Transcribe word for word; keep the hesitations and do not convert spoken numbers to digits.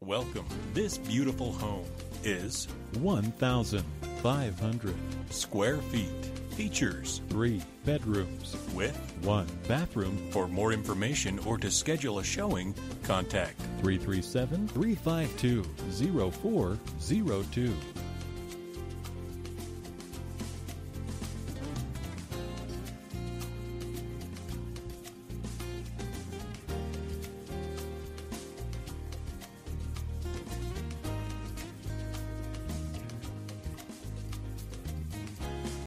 Welcome. This beautiful home is one thousand five hundred square feet. Features three bedrooms with one bathroom. For more information or to schedule a showing, contact three three seven, three five two, zero four zero two.